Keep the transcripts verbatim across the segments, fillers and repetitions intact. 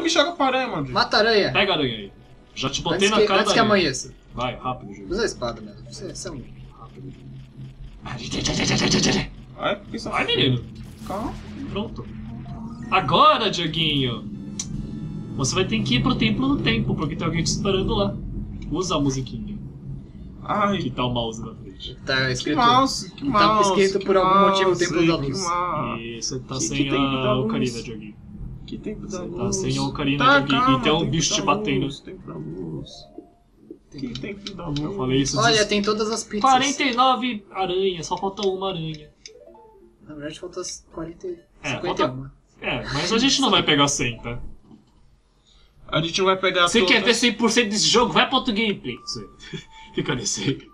me joga pra aranha, mano. Mata a aranha. Pega a aranha aí. Já te botei Antes na que, cara antes da que aranha. amanheça. Vai, rápido, jogo. Usa a espada, mano. Você, você é um... Rápido. Ai, por que você Vai, menino. Calma. Pronto. Agora, Dioguinho. Você vai ter que ir pro Templo do Tempo, porque tem alguém te esperando lá. Usa a musiquinha. Ai, Que tá o mouse na frente. Tá que escrito... mouse, que Tá mouse. escrito que por algum mouse, motivo o Templo da que Luz. mouse. E você tá Que- sem que Templo da a Luz? Ocarina, Dioguinho. Que tempo da Você luz. tá sem a Ocarina, Tá, Dioguinho. calma, E tem um tempo bicho da te batendo. luz, tempo da luz. Que tempo da luz. Eu falei isso Olha, diz- tem todas as pizzas. quarenta e nove aranhas, só falta uma aranha. Na verdade, falta as quarenta... É, cinquenta e um. É, mas a gente não vai pegar cem, tá? A gente não vai pegar Você todas. quer ver cem por cento desse jogo? Vai pro outro gameplay. Isso aí. Fica nesse aí.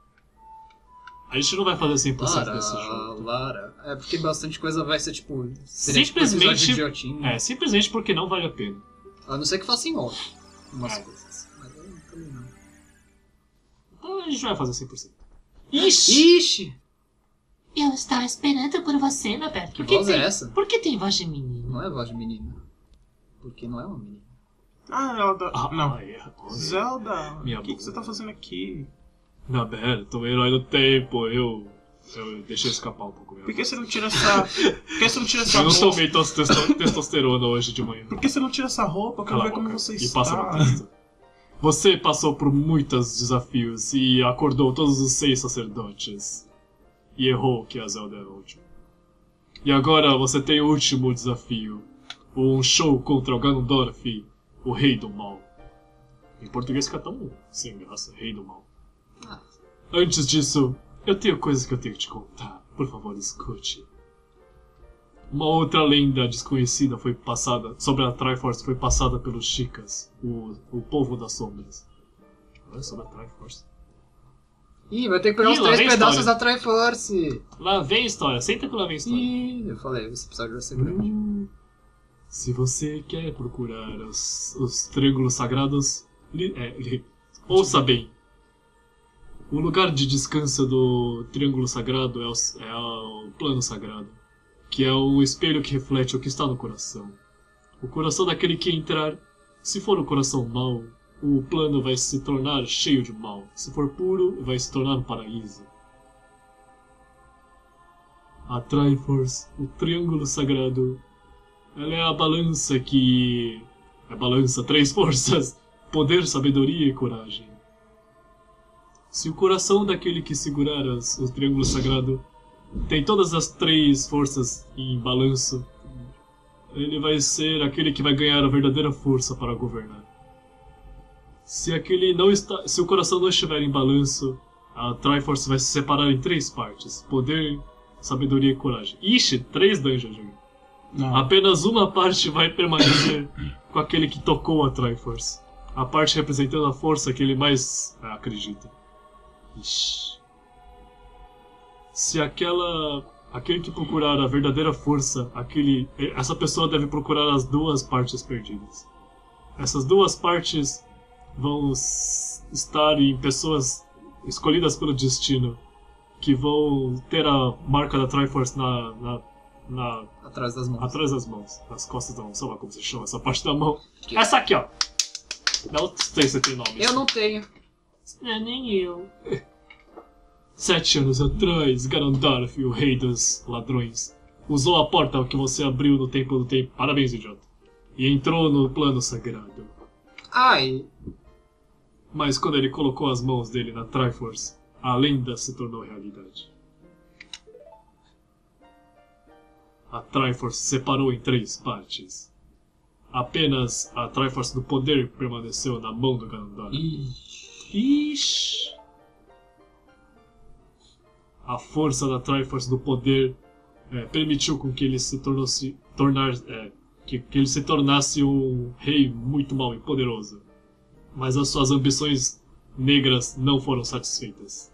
A gente não vai fazer cem por cento Lara, desse jogo. Lara. É porque bastante coisa vai ser tipo... seria, tipo, Simplesmente. episódio idiotinho. É, simplesmente porque não vale a pena. A não ser que faça em off. Umas É. coisas. Mas eu também não. Então a gente vai fazer cem por cento. Ixi! Ixi! Eu estava esperando por você, Roberto. Que Por que voz tem, é essa? Por que tem voz de menino? Não é voz de menina. Porque não é uma menina. Ah, Zelda. Ah, Não. ai, olha. Zelda. Minha O que, que boca. você tá fazendo aqui? Roberto, o herói do tempo, eu. Eu deixei escapar um pouco. Por que você não tira essa. Por que você não tira essa Eu não roupa? tomei tos- testo- testosterona hoje de manhã. Por que você não tira essa roupa? Eu quero Cala a ver como boca você e está. passa no texto. Você passou por muitos desafios e acordou todos os seis sacerdotes. E errou que a Zelda era o último. E agora você tem o último desafio. Um show contra o Ganondorf, o Rei do Mal. Em português fica tão sem graça, Rei do Mal. Ah. Antes disso, eu tenho coisas que eu tenho que te contar. Por favor, escute. Uma outra lenda desconhecida foi passada sobre a Triforce foi passada pelos Chicas, o, o povo das sombras. Olha sobre a Triforce. Ih, vai ter que pegar Ih, os lá três vem pedaços história. da Triforce. Lá vem a história, senta que lá vem a história. Ih, eu falei, esse episódio vai ser grande. Hum, Se você quer procurar os, os triângulos sagrados, li, é, li, ouça bem. O lugar de descanso do triângulo sagrado é o, é o plano sagrado, que é o espelho que reflete o que está no coração. O coração daquele que entrar, se for um coração mau, o plano vai se tornar cheio de mal. Se for puro, vai se tornar um paraíso. A Triforce, o triângulo sagrado, ela é a balança que... É balança, três forças, poder, sabedoria e coragem. Se o coração daquele que segurar as, o triângulo sagrado tem todas as três forças em balanço, ele vai ser aquele que vai ganhar a verdadeira força para governar. Se aquele não está, se o coração não estiver em balanço, a Triforce vai se separar em três partes: poder, sabedoria e coragem. Ixi, três dungeons, jogo. Não. Apenas uma parte vai permanecer com aquele que tocou a Triforce. A parte representando a força que ele mais ah, acredita. Ixi. Se aquela... Aquele que procurar a verdadeira força, aquele... essa pessoa deve procurar as duas partes perdidas. Essas duas partes vão s- estar em pessoas escolhidas pelo destino, que vão ter a marca da Triforce na... na, na Atrás das mãos. atrás das mãos, nas costas da mão, sei lá como se chama essa parte da mão. Essa aqui, ó. Não sei se tem nome. Eu não tenho. É, nem eu. Sete anos atrás, Ganondorf, o rei dos ladrões, usou a porta que você abriu no Templo do Tempo. Parabéns, idiota. E entrou no plano sagrado. Ai, Mas quando ele colocou as mãos dele na Triforce, a lenda se tornou realidade. A Triforce se separou em três partes. Apenas a Triforce do poder permaneceu na mão do Ganondorf. Ixi. A força da Triforce do poder é, permitiu com que ele se tornasse, tornar, é, que, que ele se tornasse um rei muito mau e poderoso. Mas as suas ambições negras não foram satisfeitas.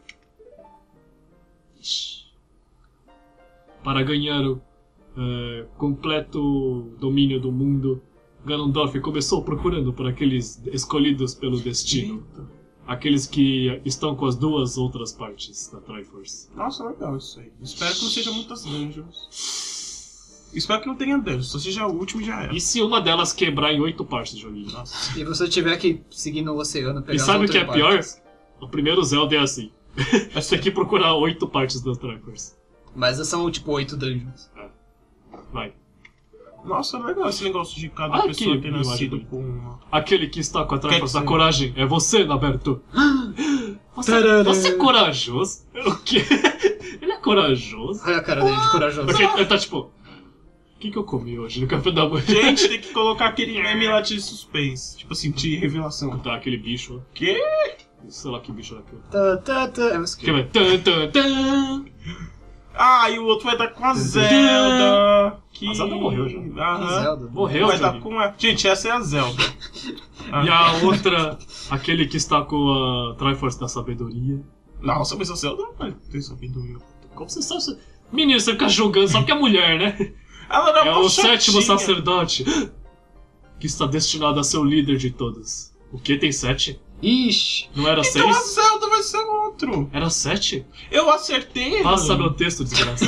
Ixi. Para ganhar o é, completo domínio do mundo, Ganondorf começou procurando por aqueles escolhidos pelo destino. Aqueles que estão com as duas outras partes da Triforce. Nossa, legal isso aí. Espero que não seja muitas dungeons. Espero que não tenha dano, só seja o último e já era. E se uma delas quebrar em oito partes, joguinho? Nossa. E você tiver que seguir no oceano, pegar E as sabe o que é outras pior? partes. O primeiro Zelda é assim. Você tem que procurar oito partes do Triforce. Mas são tipo oito dungeons. Vai. Nossa, legal esse negócio de cada Ah, pessoa que ter imagem nascido bonita. com uma... Aquele que está com a Triforce Quer da dizer- coragem é você, Naberto. Você, Tarará. você é corajoso? O quê? Ele é corajoso? Olha a cara dele de corajoso. Porque ele tá tipo... O que, que eu comi hoje no café da manhã? Gente, tem que colocar aquele meme lá de suspense. Tipo assim, de revelação. Tá, aquele bicho lá. Que? Sei lá que bicho era aquele. Tá, tá, tá. É um Que skill. vai... Tan, tan, tan. Ah, e o outro vai dar com a Zelda. Que... A Zelda morreu já. Aham. Zelda. Morreu, Vai dar joguinho. com a... Gente, essa é a Zelda. Ah. E a outra, aquele que está com a Triforce da sabedoria. Nossa, mas a Zelda não vai ter sabedoria. Como você sabe? Menino, você fica julgando só porque é mulher, né? Ela não É uma o sétimo chatinha. sacerdote que está destinado a ser o líder de todos. O que tem sete? Ixi. Não era Então a seis? Zelda vai ser outro. Era sete? Eu acertei. Passa mano. meu texto, desgraça.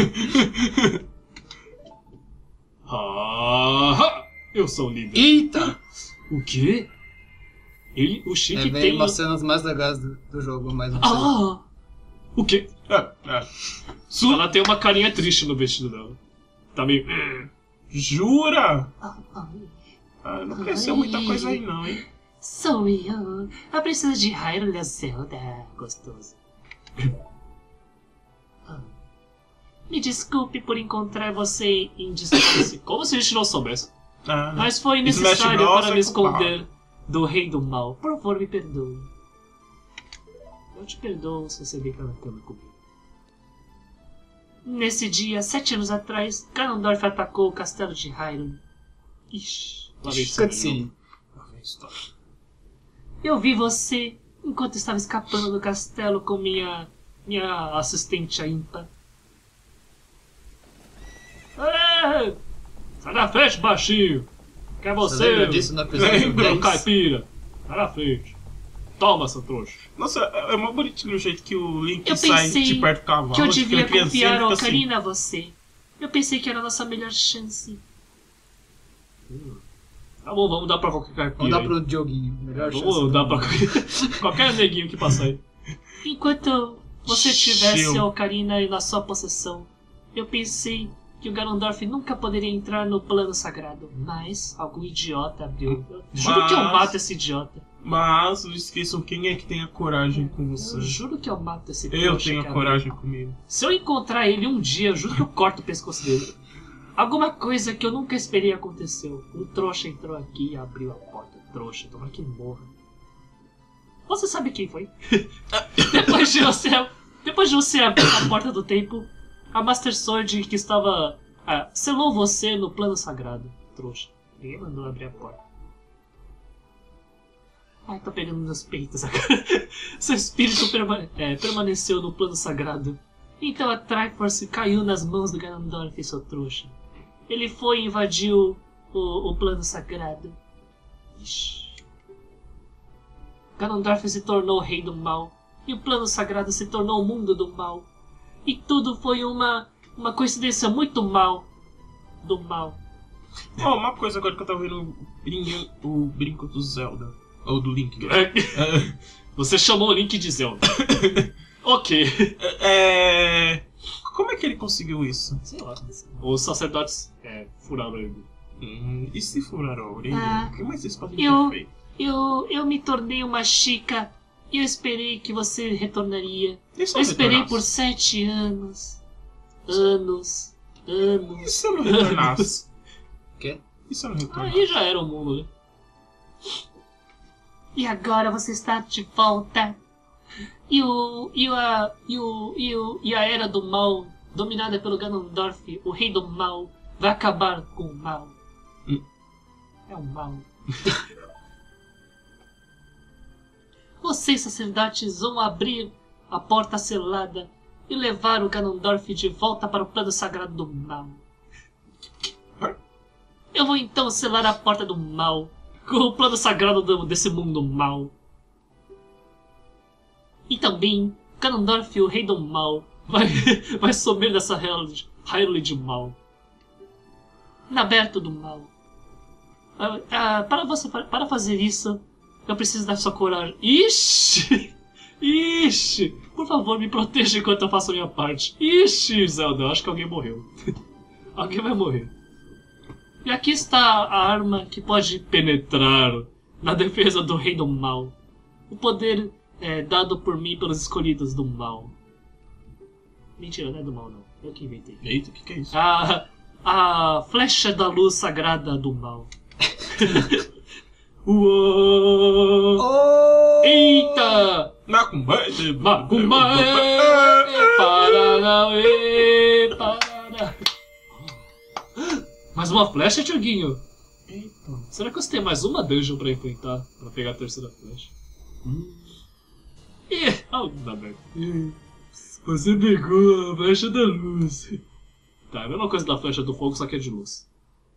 Ah, eu sou o líder. Eita! O quê? Ele, o Chique É bem tem... umas cenas mais legais do, do jogo, mas não sei. Ah! O quê? É, é. Su- Ela tem uma carinha triste no vestido dela. Tá meio... Jura? Oh, oh, Ah, não cresceu muita coisa aí não, hein? sou eu, a princesa de Hyrule, a Zelda. Gostoso. Ah. Me desculpe por encontrar você em distância, Como se a gente não soubesse. Ah, não. mas foi Smash necessário Bros para é me culpado. esconder do rei do mal. Por favor, me perdoe. Eu te perdoo se você vir na cama comigo. Nesse dia, sete anos atrás, Ganondorf atacou o castelo de Hyrule. Ixi, lá vem isso aí, Cutscene. Lá vem a história. Eu vi você enquanto estava escapando do castelo com minha minha assistente a ímpar. não. Ei! Sai da frente, baixinho! Quer Você você? lembra disso no episódio Lembro, Meu dez? caipira! Sai da frente! Toma, seu trouxa! Nossa, é mó bonitinho o jeito que o Link Eu sai pensei de perto do cavalo. Que eu de devia criancinha, confiar ele a fica assim. Ocarina a você. Eu pensei que era a nossa melhor chance. Tá bom, vamos dar pra qualquer caipira. Vamos dar aí. pro Dioguinho. Melhor chance. Vamos do dar mundo. pra qualquer, qualquer neguinho que passar aí. Enquanto você tivesse Chill. a Ocarina na sua possessão, eu pensei que o Ganondorf nunca poderia entrar no plano sagrado. Mas algum idiota abriu. Eu juro que eu Mas- mato esse idiota. Mas não esqueçam quem é que tem a coragem com você. Eu juro que eu mato esse Eu trouxa tenho que a abriu. coragem comigo. Se eu encontrar ele um dia, eu juro que eu corto o pescoço dele. Alguma coisa que eu nunca esperei aconteceu. Um trouxa entrou aqui e abriu a porta. Trouxa, tomara que morra. Você sabe quem foi? depois, de você, depois de você abrir a porta do templo, a Master Sword que estava... ah, selou você no plano sagrado. Trouxa. Ninguém mandou abrir a porta. Ai, tô pegando meus peitos agora. Seu espírito perma- é, permaneceu no plano sagrado. Então a Triforce caiu nas mãos do Ganondorf, seu trouxa. Ele foi e invadiu o, o plano sagrado. Ixi. Ganondorf se tornou o rei do mal. E o plano sagrado se tornou o mundo do mal. E tudo foi uma, uma coincidência muito mal. Do mal. Ó, uma coisa agora que eu tava vendo o brinco, o brinco do Zelda. Ou do Link. É, Você chamou o Link de Zelda. Ok. É... Como é que ele conseguiu isso? Sei lá. Os sacerdotes é, furaram ele. Hum, e se furar a orelha? Ah, O que mais vocês podem eu- ter feito? Eu, eu me tornei uma chica. E eu esperei que você retornaria. E se Eu esperei por retornasse? sete anos. Anos. E Anos. se eu não retornasse? Quê? E se eu não retornasse? Aí já era o mundo, né? E agora você está de volta. E o. E a. E o. E, o, e a era do mal, dominada pelo Ganondorf, o rei do mal, vai acabar com o mal. Hum. É o mal. Vocês, sacerdotes, vão abrir a porta selada e levar o Ganondorf de volta para o plano sagrado do mal. Eu vou então selar a porta do mal com o plano sagrado do- desse mundo mal. E também, Ganondorf, o rei do mal, vai, vai sumir dessa Hyrule Hyrule de mal. inaberto do mal. Ah, ah, para você para fazer isso, eu preciso da sua coragem. Ixi! Ixi! Por favor, me proteja enquanto eu faço a minha parte. Ixi, Zelda, eu acho que alguém morreu. Alguém vai morrer. E aqui está a arma que pode penetrar na defesa do rei do mal. O poder é dado por mim pelos escolhidos do mal. Mentira, não é do mal não. Eu que inventei. Eita, o que, que é isso? A, a flecha da luz sagrada do mal. Uou! Oh! Eita! Macumba! Macumba! Paranauê! Parana... Mais uma flecha, Tiaguinho? Eita. Será que você tem mais uma dungeon pra enfrentar? Pra pegar a terceira flecha? Hum. Ih, oh, dá merda. Você pegou a flecha da luz. Tá, é a mesma coisa da flecha do fogo, só que é de luz.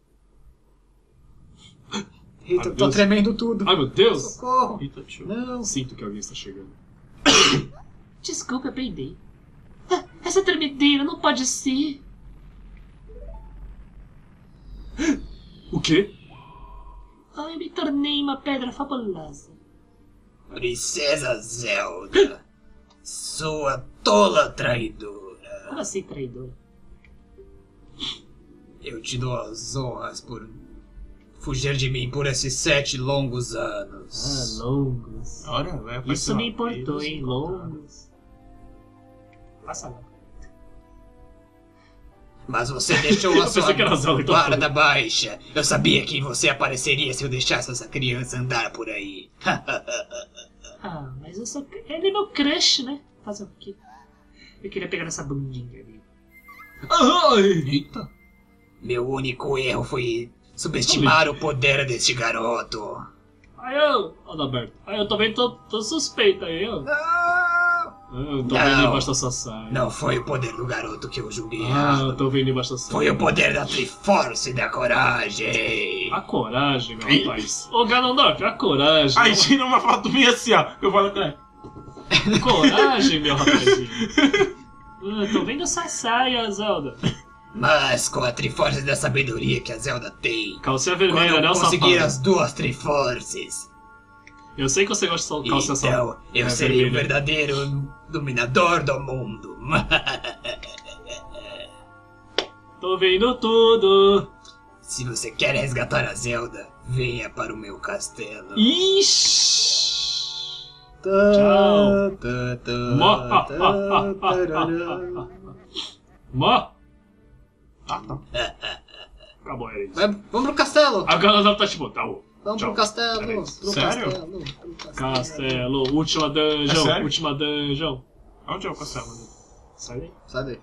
Eita, Ai, tô Deus. tremendo tudo. Ai, meu Deus! Socorro. Eita, tio. Não. Sinto que alguém está chegando. Desculpa, eu peidei. Ah, essa tremedeira não pode ser. O quê? Ah, eu me tornei uma pedra fabulosa. Princesa Zelda, sua tola traidora. Como assim, traidor? Eu te dou as honras por fugir de mim por esses sete longos Ah, anos. longos. Olha, vai aparecer Isso me uma importou, vez, hein? Longos. Passa lá. Mas você deixou Eu a sua pensei que era Zelda, então guarda baixa. Eu sabia que você apareceria se eu deixasse essa criança andar por aí. Ah, mas eu sou... Ele é meu crush, né? Fazer o quê? Eu queria pegar essa bundinha ali. Eita. Meu único erro foi subestimar o poder deste garoto. Aí eu... Ó, Adalberto. Aí eu também tô, tô suspeito aí, ó. Não! Ah, eu tô vendo Não. embaixo da sua saia. Não foi o poder do garoto que eu julguei Ah, eu errado. tô vendo embaixo da saia. Foi o poder da Triforce e da coragem. A coragem, meu rapaz. Ô, Ganondorf, a coragem. Aí tira uma foto minha assim, ó. Eu falo, cara. Coragem, meu rapazinho. Ah, tô vendo essa saia, Zelda. Mas com a Triforce da sabedoria que a Zelda tem, Calcinha quando vermelha, né, eu o conseguir safado? as duas Triforces, Eu sei que você gosta de calcinha safada. então eu É, serei o vermelha. verdadeiro dominador do mundo. Tô vendo tudo. Se você quer resgatar a Zelda, venha para o meu castelo. Ixi. Tchau. Mó. Mó. Ah, tá. Acabou, é isso. Vai, vamos pro castelo! A Ganondorf tá tipo, tá bom. Vamos Tchau. pro castelo! Peraí. Pro Sério? castelo! Pro castelo! Castelo, última É dungeon, sério? última dungeon. Onde é o castelo? Sai daí. Sai daí.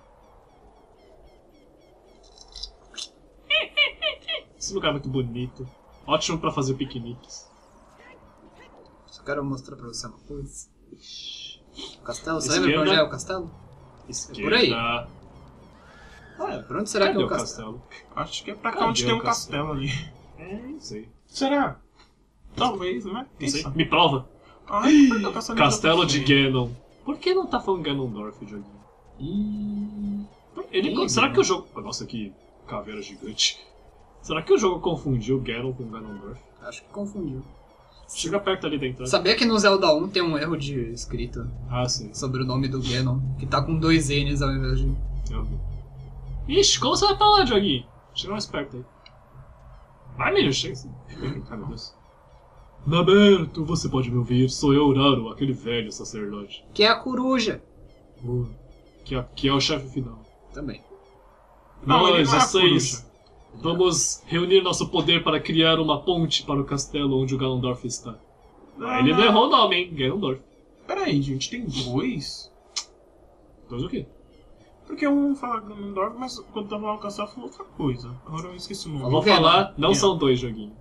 Esse lugar é muito bonito. Ótimo pra fazer piqueniques. Só quero mostrar pra você uma coisa. O castelo, você Esquerda. lembra pra onde é o castelo? Esquerda. por aí. Ah, pra onde será Cadê que é o o castelo? castelo? Acho que é pra cá Cadê onde o tem um castelo? castelo ali. É, não sei. Será? Talvez, né? Não sei. Me prova. Ai, cadê o castelo, Castelo de Ganon. Ganon. Por que não tá falando Ganondorf, joguinho? Ih, Ele, Ih, será Ganon. que o jogo... Nossa, que caveira gigante. Será que o jogo confundiu Ganon com Ganondorf? acho que confundiu. Chega perto ali da entrada. Sabia que no Zelda um tem um erro de escrita Ah, sim. sobre o nome do Ganon, que tá com dois N's ao invés de... Eu vi. Ixi, como você vai pra lá, joguinho? Chega mais perto aí. Vai, menino, chega assim. Ai, meu Deus. Naberto, você pode me ouvir. Sou eu, Raro, aquele velho sacerdote. Que é a coruja. Uh, que, é, que é o chefe final. Também. Não, ele Nós, não é a vocês, coruja. vamos reunir nosso poder para criar uma ponte para o castelo onde o Ganondorf está. Ah, ele não errou o nome, hein? Ganondorf. Peraí, gente, tem dois? Dois o quê? Porque um fala Ganondorf, mas quando tava lá no castelo falou outra coisa. Agora eu esqueci o nome. Vou Ganon. falar, não É. são dois joguinhos.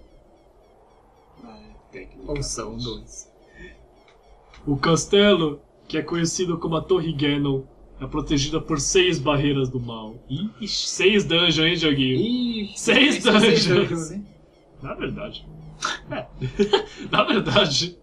Ou são dois. O castelo, que é conhecido como a Torre Ganon, é protegida por seis barreiras do mal. Ixi, seis dungeons, hein, joguinho? Ih, Seis seis dungeons. hein? Na verdade. É. Na verdade.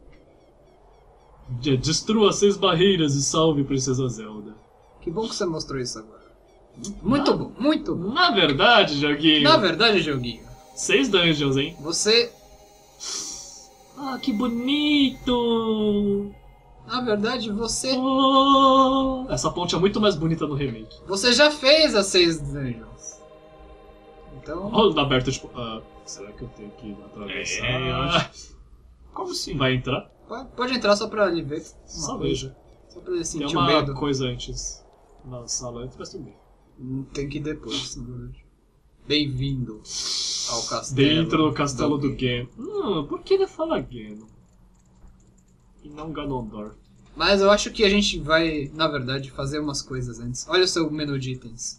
De- Destrua seis barreiras e salve Princesa Zelda. Que bom que você mostrou isso agora. Muito Ah. bom, muito bom. Na verdade, joguinho. Na verdade, joguinho, Seis dungeons, hein? você... Ah, que bonito! Na verdade, você... Oh, essa ponte é muito mais bonita no remake. Você já fez as seis dungeons. Então... Olha aberto, tipo. Ah, será que eu tenho que atravessar? É, eu acho- Como assim? Vai entrar? Pode, pode entrar só pra ele ver. uma Só coisa. veja. Só pra ele Tem sentir o uma medo. coisa antes na sala antes, mas tudo bem. Hum, Tem que ir depois, na verdade. Bem-vindo ao castelo. Dentro do castelo do Ganon. Hum, por que ele fala Ganon? E não Ganondorf? Mas eu acho que a gente vai, na verdade, fazer umas coisas antes. Olha o seu menu de itens.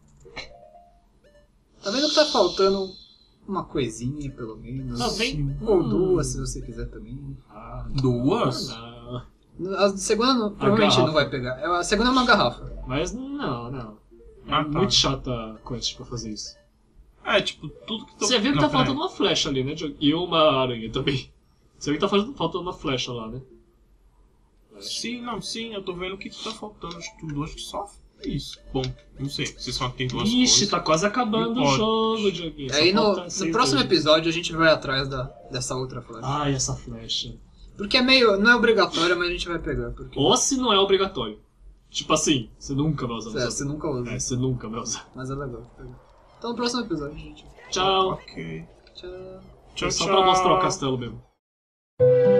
Tá vendo que tá faltando uma coisinha, pelo menos? Tá bem? Ou Hum. duas, se você quiser também. Ah, Duas? não. A segunda não- provavelmente garrafa. não vai pegar. É, a segunda é uma garrafa. Mas não, não. É Ah, tá. muito chata a quest pra fazer isso. É, tipo, tudo que... tô- Você viu que Não, tá peraí. faltando uma flecha ali, né, Diogo? E uma aranha também. Você viu que tá faltando- faltando uma flecha lá, né? Sim, não, sim, eu tô vendo o que que tá faltando. Acho que tudo, acho que só isso. Bom, não sei, vocês falam que tem duas Ixi, coisas. tá quase acabando o Pode. jogo, Dioguinho. Só Aí no, falta no seis próximo dungeons. episódio a gente vai atrás da, dessa outra flecha. Ai, essa flecha. Porque é meio. Não é obrigatória, mas a gente vai pegar. Porque Ou se não é obrigatório. Tipo assim, você nunca vai usar. é, você nunca usa. É, você nunca vai usar. Mas é legal. Então no próximo episódio, gente. Tchau. Ok. Tchau. Tchau, Só tchau. pra mostrar o castelo mesmo.